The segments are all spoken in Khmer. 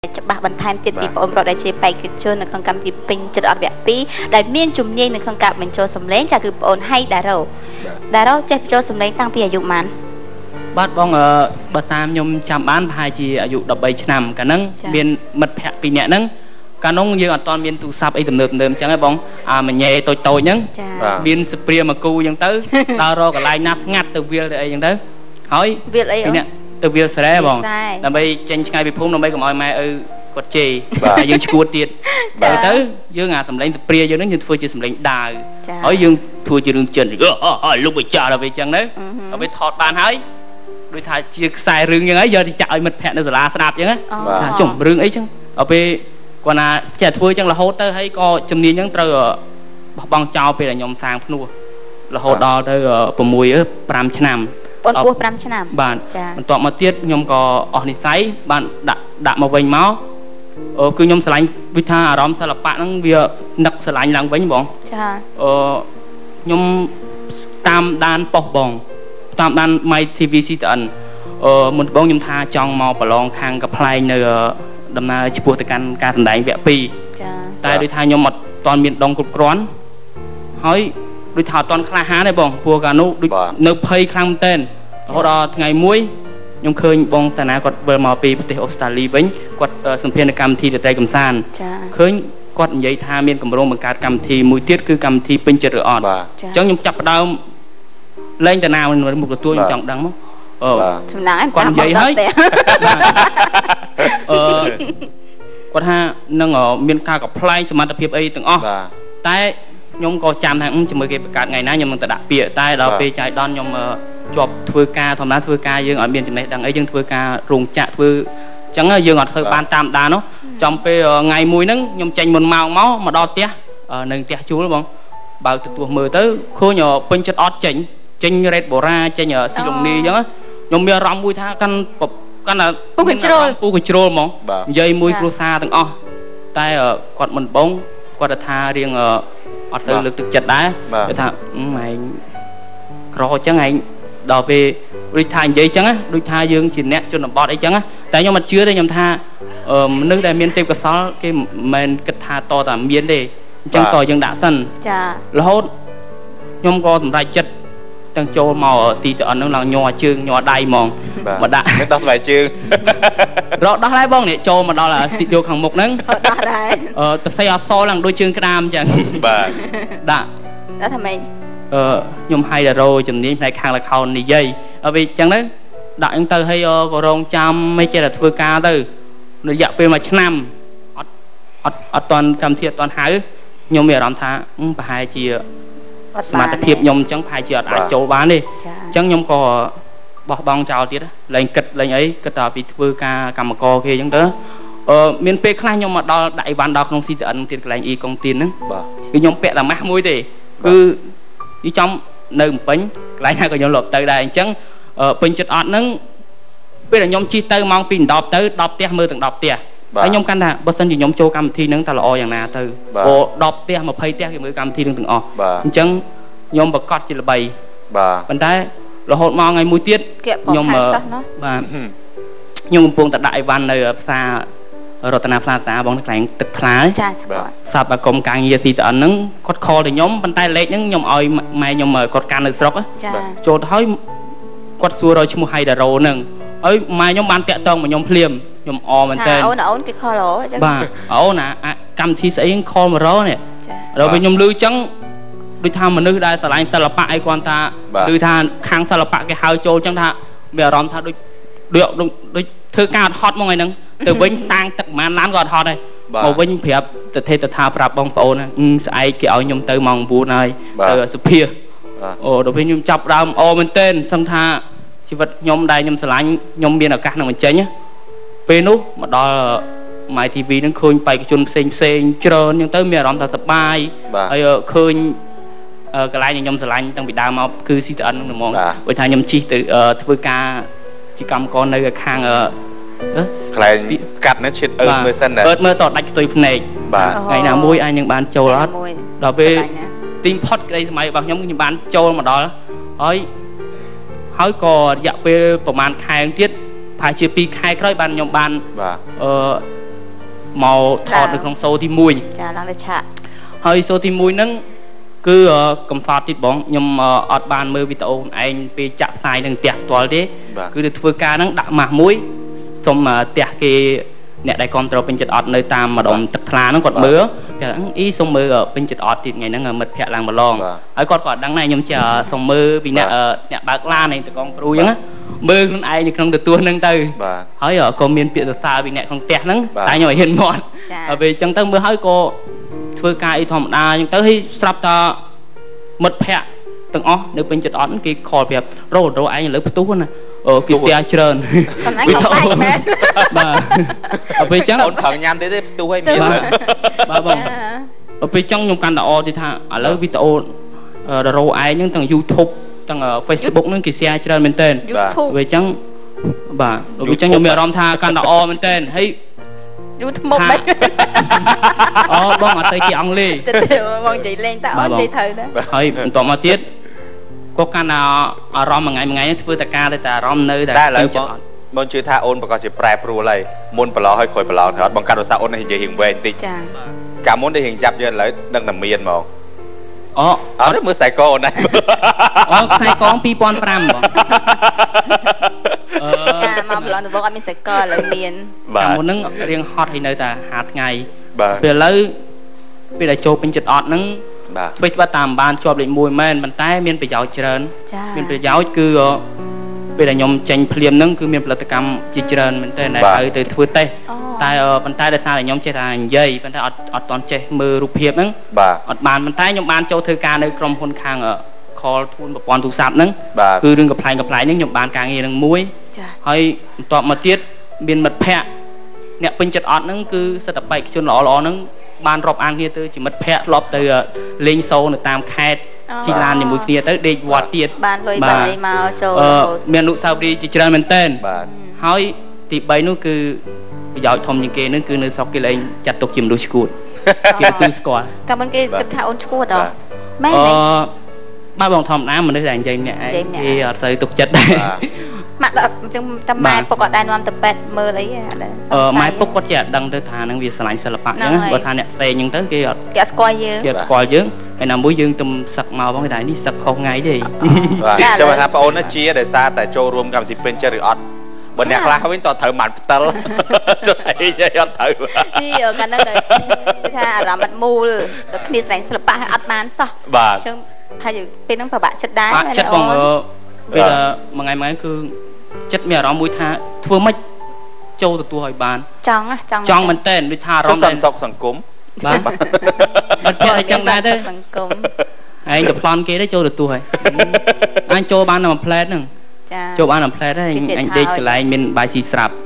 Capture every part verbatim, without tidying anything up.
จะบาบันทายจิตปีปอมเราได้เชื่อไปคือโจนในของการที่เป็นจุดอ่อนแบบปีได้เมียนจุ่มเย็นในของการเป็นโจสมเล้งจากคือปอนให้ดาเราดาเราจะโจสมเล้งตั้งปีอายุมันบ้านบ้องเออบัตามยมจำบ้านพายจีอายุดับใบชนำกันนั่งเมียนมัดแพะปีเนี้ยนั่งการน้องยืนตอนเมียนตูซับไอ้เดิมเดิมจังไอ้บ้องอ่ามันใหญ่โตโตยังเมียนสเปียมากูยังตื้อตารอกับลายนับงัดตัวเวียอะไรยังตื้อเฮ้ยเวียอะไรเนี่ยตัวเวียแสดงบ้องแต่ไปเจนไงไปพุ่งเราไปกับมอยไม้เออกดเจยังชกูตีดไปตื้อยืนงานสำเร็จสเปียยืนนั่งยืนทัวร์จีสำเร็จได้เฮ้ยยืนทัวร์จีนึงเจนเออลูกไปจ่าเราไปจังเนอะเราไปถอดบานเฮ้ยโดยถ่ายเชียร์สายเรื่องยังไงgiờ thì chạy mật phẹn nó là sạpยังไงจุ่มเรื่องไอ้จังเอาไปกว่าน่ะแจกถ้วยจังละโฮเตอร์ให้ก็จำเนียนยังเตอร์บางเจ้าไปแต่ยอมสร้างพนัวละโฮดอเตอร์ประมวยเออปรามชนำปนปัวปรามชนำบ้านมันต่อมาเตี้ยยอมก็ออกนิสัยบ้านดะดะมาเวงเมาส์เออคือยอมสลายวิชาอารมณ์สลับปะนั่งเบียนักสลายหลังเวงบ้องเออยอมตามด้านปอกบ้องตามด้านไมทีวีซีตันเออมันบ้องยมทาจองมอประลองทางกับพลายเนอดำนาชิบุตรการการแสดงแบบปีแต่โดยทายยมหมดตอนมีดองกรุบกร้อนเฮ้ยโดยทาตอนคลาหาในบ้องพวกการนุเนื้อเพย์คลำเต้นเขารอไงมุ้ยยมเคยบ้องสนากดเวอร์มาปีประเทศออสเตรเลียวิ่งกดสัมเพนกรรมทีเดตกรรมซานเคยกดใหญ่ทามีนกำรงบังการกรรมทีมุ้ยเทียดคือกรรมทีเป็นเจริญอ่อนจังยมจับดาวเล่นแต่นามันมันบุกตัวจังดังมั้งเออชำนาญก่อนใหญ่เฮ้ยเออกว่าถ้านั่งอ๋อมีการกับพลายสมาร์ทเพียบไอ้ตึงอ๋อแต่ยมก็จำทางจะมือเก็บประกาศไงนะยมมันตะดะเปียแต่เราไปใจดอนยมจบทัวร์กาทำร้านทัวร์กายังอ๋อมีนจังไหนดังไอ้ยังทัวร์การโรงจะทัวร์จังเอ้ยยังอ๋อเธอบ้านตามดาเนาะจำไปไงมวยนั่งยมใจมันเมาเมามาดอเตี้ยหนึ่งเตี้ยชูแล้วบ้างบ่าวตัวมือเต้คู่หน่อเป็นจุดออดเจ๋งเจ๋งเรดโบราเจ๋งเหรอสิลงนี่ยังยมเบียรำมวยท่ากันปบกันน่ะปูกระโจรปูกระโจรมองยัยมวยครูซาตั้งอ๋อแต่กอดมันบ้งกอดท่าเรียงเอออัดเสือลึกตึกจัดได้แต่ท่าไงครอจังไงดอกไปดูท่ายัยจังอ่ะดูท่ายืงฉินเนี้ยจนบอดไอ้จังอ่ะแต่ยมมันเชื่อได้ยมท่าเออนึกได้เมียนเต็มกระซ้อcáiมันกระท่าต่อแต่เมียนเดจังต่อยังด่าสั้นแล้วยมก็ทำไรจัดตั้งโจมอสีจะอ่อนนั่งหลังยัวจึงยัวได้มองมาด่าไม่ต้องสบายจึงเราได้ไรบ้างเนี่ยโจมาđó làสีเดียวขังมุกนั่งได้เออแต่ใส่ซอหลังโดยจึงกระดามจังด่าแล้วทำไมเออยมให้แต่โรจำนี้ในข้างละเขานี่ยัยเอาไปจังนั้นด่ายังเตยให้ก็รองจำไม่ใช่แต่ทัวร์กาเตยหรืออยากเป็นมาชนำอัดอัดอัดตอนกำเทียตอนหายยมเมียรำท่าอืมไปหายเชียสมาร์ทเพียบยมจังพายเชียร์อาโจบ้านดิจังยมก็บอกบางเจ้าทีละเลยกิดเลยไอ้กิดต่อปีทัวร์กากรรมกรเคยังเด้อเออเมียนเป๊ะคล้ายยมมาดอได้วันดอกน้องซีอันตีนกลายอีกองตีนนึงคือยมเป๊ะแต่แม่มวยดิคือยี่จอมหนึ่งปิ้งกลายให้ก็ยมหลบเตยได้จังเออปิ้งจุดอ่อนนึงเป็นแต่ยมชีเตยมองปีนดอกเตยดอกเตี้ยมือถึงดอกเตี้ยไอ้ยมกันน่ะบัดสันอยู่ยมโจกรรมทีนึงตลอดอย่างน่าเตอโอ้ดอกเตี้ยมาเพย์เตี้ยกี่มือกรรมทีนึงถึงอจังยมประกอบจิตใบปันได้เราหดมองไงมวยเตี้ยยมบ้านยมปวงตัดได้วันเลยซาโรตนาพลาสาบองแข่งตึกคล้ายสาบกรมการเยียสีตอนนึงกดคอเลยยมปันได้เล็กยังยมอ้อยไม่ยมกดการเลยสกโจทย์ให้กดซัวเราชิมไฮเดโรหนึ่งเอ้ยไม่ยมบานแกะตองมายมเพลียมยมอมันเต้นเอาหน่าเอาcáiคอหล่อจังบ้าเอาหน่ะกำทีใส่คอมาร้อเนี่ยเราเป็นยมลือจังดูทางมันนึกได้สลายสลับปะไอคอนตาดูทางค้างสลับปะแกหายโจจังท่าเบียร์ร้อนท่าดูดูดูดูเธอการทอดมองไงนึงแต่วิ่งสร้างตึกมันร้านก่อนทอดเลยมาวิ่งเพียบแต่เทตท่าปรับบองโปนะอืมไอเกี่ยวยมเตยมองบูนายเตยสุเพียโอ้ดูเป็นยมจับดำโอมันเต้นสังท่าชีวิตยมได้ยมสลายยมเบียร์อากาศหนังมันเจ๊เนี่ยเป็นนู้มาดอหมายทีวีนั่งคืนไปจนเซ็งเซ็งเจริญยังเติมเมียร้อนแต่สบายไอ้คืนกระไรยมสลายตั้งปีดาวมาคือสิตันนึงมองไปทางยมชีtừทัวร์กาจีกรรมก่อนในข้างเออใครกัดนั่นชิดเออเมื่อสั้นนะเออเมื่อต่อได้ตัวเพลงไงหน้ามวยไอ้ยังบานโจรสเราไปตีมพอดในสมัยบางยมยังบานโจมาดอเฮ้ยเฮ้ยก็อยากไปประมาณคายทิศพายเชียปีคายคล้อยบานยมบานเออ ยមកថតនៅក្នុងសូទីមួយចាឡើងលើឆាកហើយសូទីមួយហ្នឹងគឺកំសត់ទៀតបងខ្ញុំអត់បានមើលវីដេអូឯងពេលចាក់ផ្សាយនឹងផ្ទះផ្ទាល់ទេគឺទៅធ្វើការហ្នឹងដាក់ម៉ាស់មួយសុំផ្ទះគេអ្នកដែលគ្រប់ត្រូលពេញចិត្តអត់នៅតាមម្ដុំទឹកថ្លាហ្នឹងគាត់មើលគេអ៊ីសុំមើលពេញចិត្តអត់ទៀតថ្ងៃហ្នឹងមិត្តភក្តិឡើងម្លងហើយគាត់ក៏ដឹងដែរខ្ញុំជាសុំមើលពីអ្នកអ្នកបើកឡានឯងតកងព្រូអញ្ចឹងមើលខ្លួនឯងនៅក្នុងទទួលហ្នឹងទៅហើយក៏មានពាក្យសរសើរពីអ្នកក្នុងផ្ទះហ្នឹងតែខ្ញុំឲ្យហ៊ានមាត់ហើយពេលអញ្ចឹងទៅមើលហើយក៏ធ្វើការអីធម្មតាអញ្ចឹងទៅហើយស្រាប់តែមិត្តភក្តិទាំងអស់នៅពេញចិត្តអត់គេខលប្រាប់រោរោឯងឥឡូវផ្ទុះណាអូគេស្ទះច្រើនសំណាញ់អត់បាយមែនបាទដល់ពេលអញ្ចឹងអូនខំញ៉ាំទេទេផ្ទុះឲ្យមានបាទបងដល់ពេលអញ្ចឹងខ្ញុំកាន់តែអទីថាឥឡូវវីដេអូរោឯងហ្នឹងទាំង YouTube ទាំង Facebook ហ្នឹងគេស្ទះច្រើនមែនតើពេលអញ្ចឹងបាទដល់ពេលអញ្ចឹងខ្ញុំមានអារម្មណ៍ថាកាន់តែអមែនតើហើយយូរថ្មមិនអូបងអត់ទៅជាអង់គ្លេសទៅបងនិយាយលេងតើអូននិយាយត្រូវណាហើយបន្តមកទៀតក៏កាន់តែអារម្មណ៍មួយថ្ងៃមួយថ្ងៃធ្វើតែការតែអារម្មណ៍នៅតែពេញចិត្តអត់បងជឿថាអូនប្រកាសជាប្រែប្រួលហើយមុនប្រឡោហើយក្រោយប្រឡោទៅអត់បងកាត់ឧស្សាហ៍អូននិយាយរៀងវែងតិចចាកាលមុនដែលរៀងចាប់យើងឥឡូវដឹងតែមានហ្មងអូអត់មើលខ្សែកអូនណាអូខ្សែកងពីរពាន់ប្រាំបងអឺចាមកប្រឡងទៅបងអត់មានខ្សែកឥឡូវមានកាលមុនហ្នឹងរៀងហត់ហើយនៅតែហាថ្ងៃពេលឥឡូវពេលដែលចូលពេញចិត្តអត់ហ្នឹងធ្វើច្បាប់តាមបានជាប់លេខមួយមែនប៉ុន្តែមានប្រយោជន៍ច្រើនមានប្រយោជន៍គឺពេលដែលខ្ញុំចេញភ្លាមហ្នឹងគឺមានផលិតកម្មជាច្រើនមែនតើដែលឲ្យទៅធ្វើតេស្តតែប៉ុន្តែដោយសារតែខ្ញុំចេះតែនិយាយប៉ុន្តែអត់អត់តន់ចេះមើលរូបភាពហ្នឹងអត់បានប៉ុន្តែខ្ញុំបានចូលធ្វើការនៅក្រុមហ៊ុនខាង call ធួនប្រព័ន្ធទូរស័ព្ទហ្នឹងគឺរឿងកំ pl ែងកំ pl ែងហ្នឹងខ្ញុំបានការងារហ្នឹងមួយហើយបន្ទាប់មកទៀតមានមិត្តភ័ក្តិអ្នកពេញចិត្តអត់ហ្នឹងគឺសិតតែបេក្ខជនល្អល្អហ្នឹងបានរាប់អានគ្នាទៅជាមិត្តភ័ក្តិធ្លាប់ទៅលេងសូនៅតាមខេត្តជីឡានជាមួយគ្នាទៅដេកវត្តទៀតបានលុយបានអីមកចូលមានអនុស្សាវរីយ៍ជាច្រើនមែនតើហើយទីបីនោះគឺប្រយោជន៍ធំជាងគេនឹងគឺនៅស្រុកគេលែងចាត់ទុកជាមនុស្សឈួតគេទូស្គាល់កាលមុនគេគិតថាអូនឈួតហ៎មែនទេបាទបងធម្មតាមនុស្សតែនិយាយម្នាក់ឯងគេអត់សូវទុកចិត្តដែរម៉ាក់អញ្ចឹងតែម៉ែពុកគាត់ដែរនាំទៅពេទ្យមើលអីអឺម៉ែពុកគាត់ចេះអត់ដឹងទៅថានឹងវាឆ្លាញ់សិល្បៈអញ្ចឹងបើថាអ្នកផ្សេងអញ្ចឹងទៅគេអត់គេអត់ស្គាល់យើងគេអត់ស្គាល់យើងហើយណាមួយយើងទៅសឹកមកបងគេដែរនេះសឹកខុសថ្ងៃទេបាទចាំថាបងអូនជាដោយសារតែចូលរួមកម្មវិធីពេញចិត្តឬអត់បើអ្នកខ្លះវិញតើត្រូវបានផ្តិលអីអត់ត្រូវទីកាលនៅដែលថាអារម្មណ៍អត់មូលតែគ្នាស្រែងសិល្បៈអត់បានសោះបាទអញ្ចឹងហើយពេលហ្នឹងពិបាកចិត្តដែរមែនចិត្តបងពេលមួយថ្ងៃមួយថ្ងៃគឺចិត្តមានអារម្មណ៍មួយថាធ្វើម៉េចចូលទទួលឲ្យបានចង់ចង់ចង់មែនតើដូចថាអារម្មណ៍សន្តិសុខសង្គមបាទបាត់ពាក់អញ្ចឹងដែរទៅសង្គមឯងទៅប្លន់គេទៅចូលទទួលហើយអញចូលបានតែមួយផ្លែតហ្នឹងចូលបានតែផ្លែតហើយអញដេកកន្លែងមានបាយស៊ីស្រាប់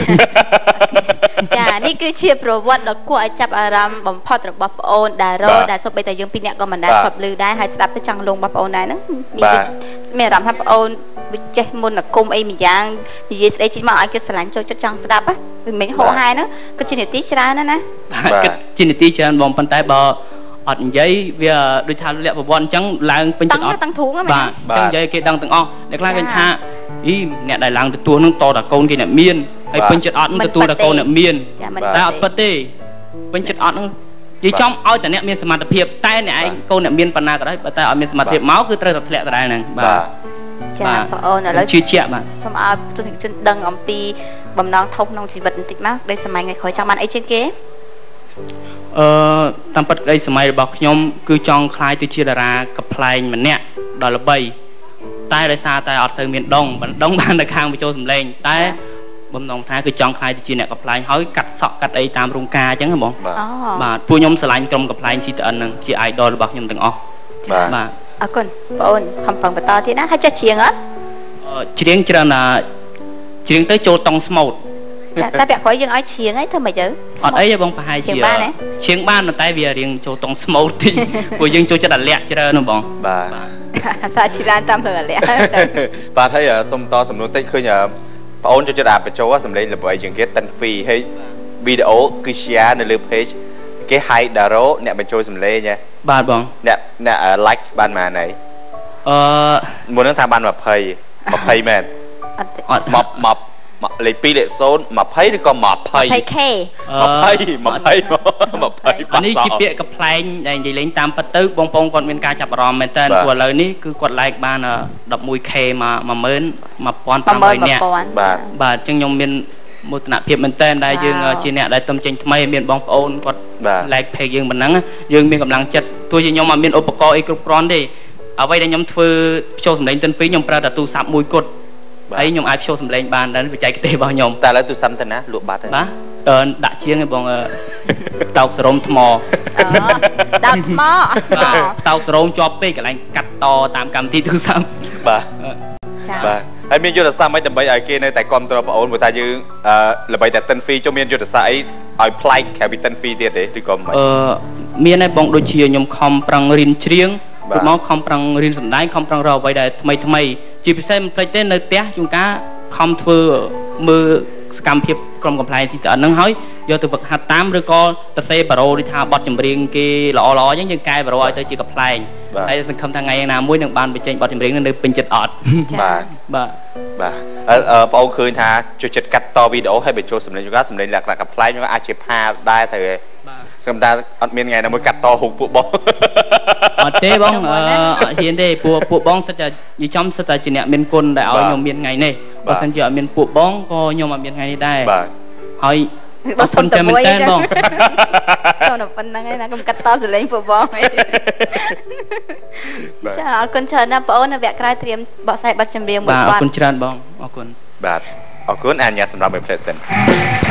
ចានេះគឺជាប្រវត្តិដ៏គួរឲ្យចាប់អារម្មណ៍បំផុតរបស់ប្អូនដារ៉ូដែលសូម្បីតែយើងពីរនាក់ក៏មិនដែលធ្លាប់ឮដែរហើយស្ដាប់ទៅចង់លងរបស់ប្អូនដែរហ្នឹងមានអារម្មណ៍ថាប្អូនវាចេះមុនអាគមអីម្យ៉ាងនិយាយស្ដីចេញមកឲ្យគេស្រឡាញ់ចូលចិត្តចង់ស្ដាប់ហ៎មិនមែនហោហែហ្នឹងក៏ជានីតិច្រើនណាស់ណាគិតជានីតិច្រើនបងប៉ុន្តែបើអត់និយាយវាដូចថាលក្ខប្រវត្តិអញ្ចឹងឡើងពេញចិត្តអត់តាំងធូងហ្នឹងបាទអញ្ចឹងនិយាយគេដឹងទាំងអស់អ្នកខ្លះគេថាអីអ្នកដែលឡើងទទួលហ្នឹងតតកូនគេអ្នកមានហើយពេញចិត្តអត់នឹងទទួលតកូនអ្នកមានតែអត់ពិតទេពេញចិត្តអត់ហ្នឹងនិយាយចំឲ្យតែអ្នកមានសមត្ថភាពតែអ្នកឯងកូនអ្នកមានប៉ុណ្ណាក៏ដោយបើតែអត់មានសមត្ថភាពមកគឺត្រូវតែធ្លាក់ដដែលហ្នឹងបាទចាបងអូនឥឡូវជឿជាក់បាទសូមឲ្យទស្សនិកជនដឹងអំពីបំណងធំក្នុងជីវិតបន្តិចមកដែលសម័យថ្ងៃក្រោយចង់បានអីជាងគេអឺតាមពិតក្តីសម័យរបស់ខ្ញុំគឺចង់ក្លាយទៅជាតារាកំ pl ែងម្នាក់ដល់ល្បីតែដោយសារតែអត់ទៅមានដងដងបាននៅខាងបញ្ចូលសម្លេងតែបំណងថាគឺចង់ខ្លាយទៅជាអ្នកកំ pl ែងហើយកាត់សក់កាត់អីតាមរោងការអញ្ចឹងហ៎បងបាទពួកខ្ញុំស្រឡាញ់ក្រុមកំ pl ែង ซี ទី អិន ហ្នឹងជា idol របស់ខ្ញុំទាំងអស់បាទអរគុណបងអូនខំប្រឹងបន្តទៀតណាហើយចេះច្រៀងអត់ច្រៀងច្រើនណាច្រៀងទៅចូលតុងស្មូតតែពាក់ក្រោយយើងឲ្យច្រៀងអីធ្វើមិនទៅអត់អីទេបងប្រហែលជាច្រៀងបានទេច្រៀងបានតែវារៀងចូលតុងស្មូតតិចព្រោះយើងចូលចិត្តអាលាក់ច្រើនណាបងបាទអាសាច្រៀងតាមលើអាលាក់បាទហើយសុំតសំណួរតិចឃើញបងអូនចូលចិត្តអាបញ្ចូលសម្លេងល្បីជាងគេតិនហ្វីហើយវីដេអូគឺ share នៅលើ page គេ hide Daro អ្នកបញ្ចូលសម្លេងហ៎បាទបងអ្នកអ្នក like បានប៉ុន្មានហើយអឺមុនហ្នឹងថាបាន20 20មែនអត់អត់មកមកលេខពីរលេខศูนย์ยี่สิบឬក៏ยี่สิบยี่สิบ K ยี่สิบ ยี่สิบ ยี่สิบអានេះជាពាក្យកំ pl ែងដែលនិយាយលេងតាមពិតទៅបងប្អូនគាត់មានការចាប់អារម្មណ៍មែនតើព្រោះឥឡូវនេះគឺគាត់ like បាន eleven K មក one thousand five hundred នាក់បាទបាទអញ្ចឹងខ្ញុំមានមោទនភាពមែនតើដែលយើងជាអ្នកដែលទំចេញថ្មីមានបងប្អូនគាត់ like page យើងប៉ុណ្ណឹងយើងមានកម្លាំងចិត្តទោះជាខ្ញុំអត់មានឧបករណ៍អីគ្រប់គ្រាន់ទេអ្វីដែលខ្ញុំធ្វើភ្ចូលសម្លេងតិនហ្វីខ្ញុំប្រើតែទូរស័ព្ទមួយគត់ហើយខ្ញុំអាចភ្ចូលសម្លេងបានដល់បច្ចេកទេសរបស់ខ្ញុំតែឥឡូវទូរស័ព្ទទៅណាលក់បាត់ហើយបាទដាក់ជាងឯងបងតោកសរោមថ្មដោតថ្មអត់ថ្មតោកសរោមជាប់ពេកកន្លែងកាត់តតាមកម្មវិធីទូរស័ព្ទបាទចា៎បាទហើយមានយុទ្ធសាស្ត្រមិនដើម្បីឲ្យគេនៅតែគ្រប់គ្រងបងអូនព្រោះថាយើងល្បីតែតិនហ្វីចុះមានយុទ្ធសាស្ត្រអីឲ្យប្លែកក្រៅពីតិនហ្វីទៀតទេឬក៏មិនអឺមានហើយបងដូចជាខ្ញុំខំប្រឹងរៀនច្រៀងព្រោះមកខំប្រឹងរៀនសម្ដែងខំប្រឹងរកអ្វីដែលថ្មីថ្មីជាពិសេសមិនភ្លេចទេនៅផ្ទះជួនកាលខំធ្វើមើលសកម្មភាពក្រុមកំ pl ែងទីតហ្នឹងហើយយកទៅវឹកហាត់តាមឬក៏ទៅសេបារ៉ូដូចថាបတ်ចម្រៀងគេល្អល្អអញ្ចឹងយើងកែបារ៉ូឲ្យទៅជាកំ pl ែងហើយសង្ឃឹមថាថ្ងៃណាមួយនឹងបានបញ្ចេញបတ်ចម្រៀងនៅពេញចិត្តអត់បាទបាទបាទបងអូនឃើញថាជួយចិត្តកាត់តវីដេអូឲ្យបញ្ចូលសម្លេងជួនកាលសម្លេងលក្ខណៈកំ pl ែងជួនកាលអាចជាផាដែរទៅសង្ឃឹមថាអត់មានថ្ងៃណាមួយកាត់តហុកពួកបងអត់ទេបងអត់ហ៊ានទេពួកពួកបងសិតតែនិយាយចំសិតតែជាអ្នកមានគុណដែលឲ្យខ្ញុំមានថ្ងៃនេះបើមិនជាអត់មានពួកបងក៏ខ្ញុំអត់មានថ្ងៃនេះដែរបាទហើយបើសុំតែមែនតើបងសូមតែប៉ុណ្្នឹងឯណាកុំកាត់តសលេងពួកបងចាអរគុណច្រើនណាស់បងអូននៅវគ្គក្រោយត្រៀមបកស្រាយបទចម្រៀងមួយបាទអរគុណច្រើនបងអរគុណបាទអរគុណអញ្ញាសម្រាប់ Play Station